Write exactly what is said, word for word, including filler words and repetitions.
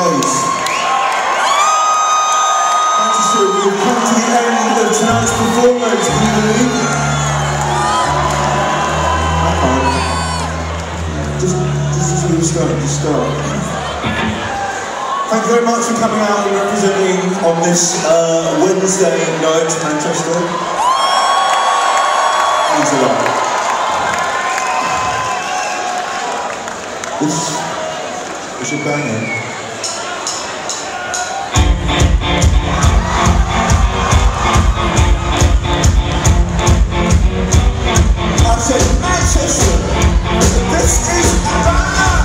days. Thanks to see we've come to the end of tonight's performance, can you believe it? I can't. Just, just as we start, just start. Thank you very much for coming out and representing on this uh, Wednesday night to Manchester. Thanks a lot. This is a banger. I said Manchester, this is a banger.